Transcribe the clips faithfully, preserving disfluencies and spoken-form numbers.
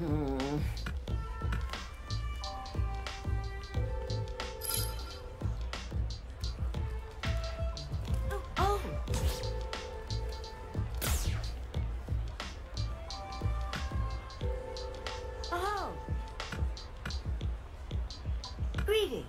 Hmm. Oh, oh. Oh. Greetings.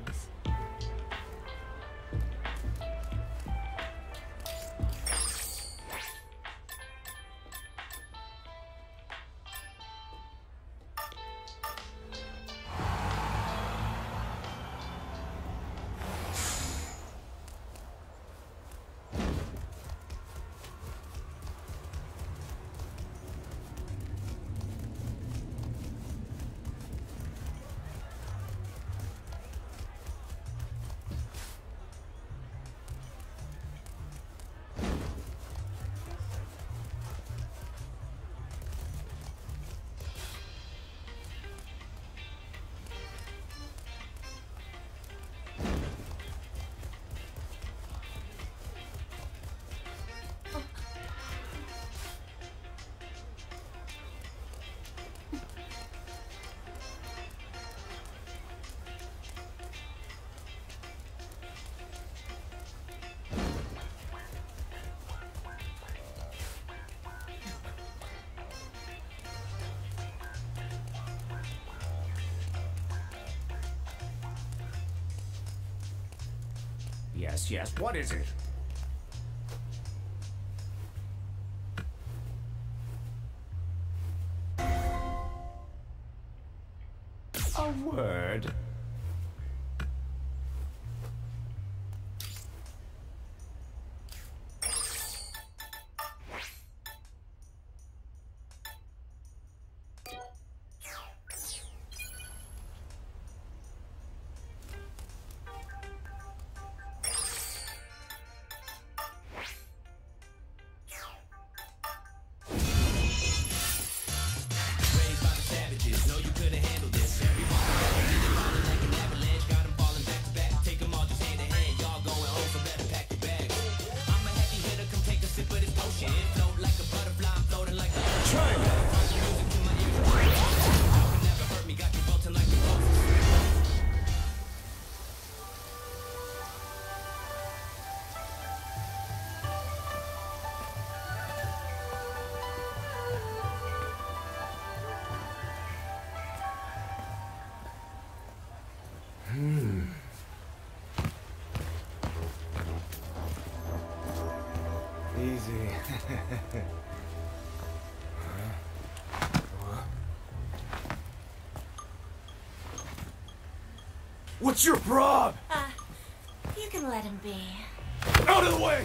Yes, yes, what is it? A word. Easy. What's your prob? Uh, you can let him be. Out of the way!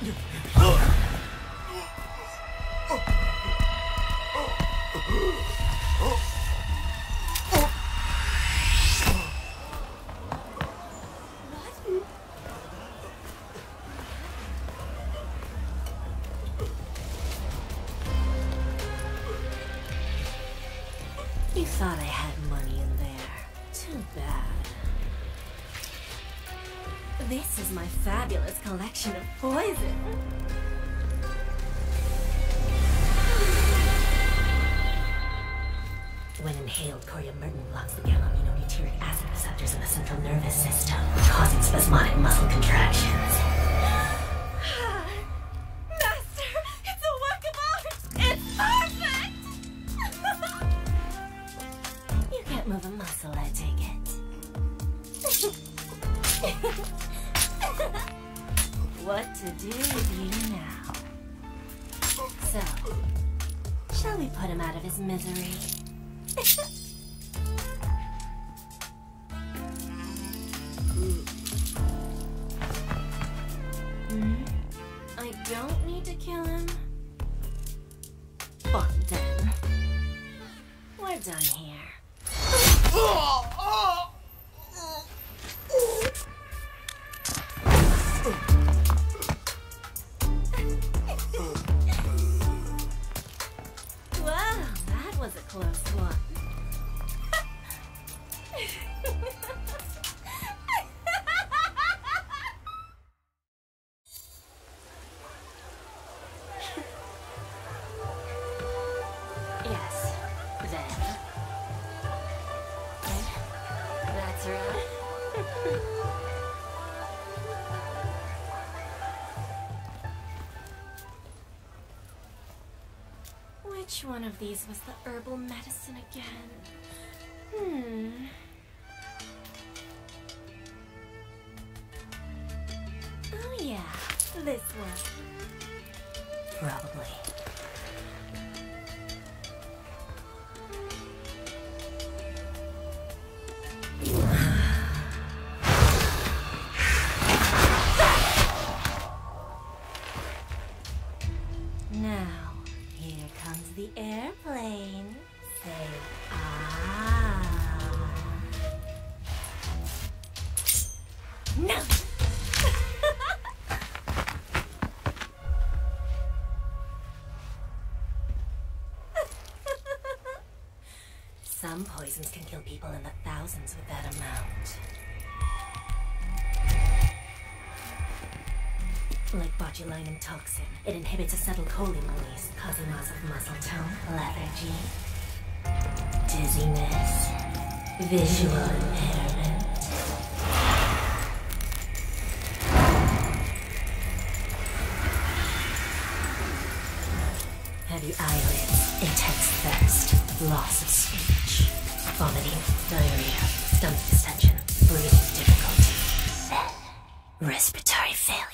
You thought I had money in there. Too bad. This is my fabulous collection of poison. When inhaled, coriamyrtin blocks the gamma-aminobutyric acid receptors in the central nervous system, causing spasmodic muscle contractions. Master, it's a work of art! It's perfect! You can't move a muscle, I take it. What to do with you now? So, shall we put him out of his misery? Hmm? I don't need to kill him. Fine then. We're done here. Wow, that was a close one. Yes, then. Which one of these was the herbal medicine again? Hmm. Oh yeah, this one. Probably. Now, here comes the airplane. Say ah. No! Some poisons can kill people in the thousands with that amount. Like botulinum toxin, it inhibits acetylcholine release, causing loss of muscle tone, lethargy, dizziness, visual impairment. Heavy eyelids, intense thirst, loss of speech, vomiting, diarrhea, stomach distension, breathing difficulty, respiratory failure.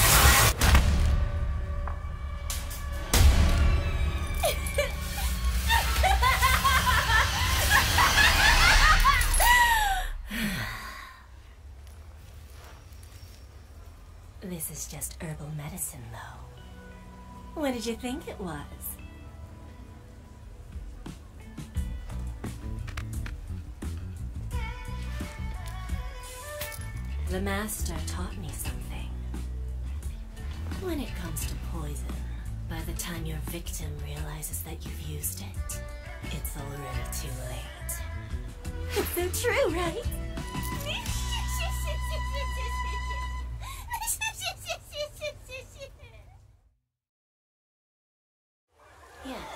This is just herbal medicine, though. What did you think it was? The master taught me something. When it comes to poison, by the time your victim realizes that you've used it, it's already too late. It's so true, right? Yes.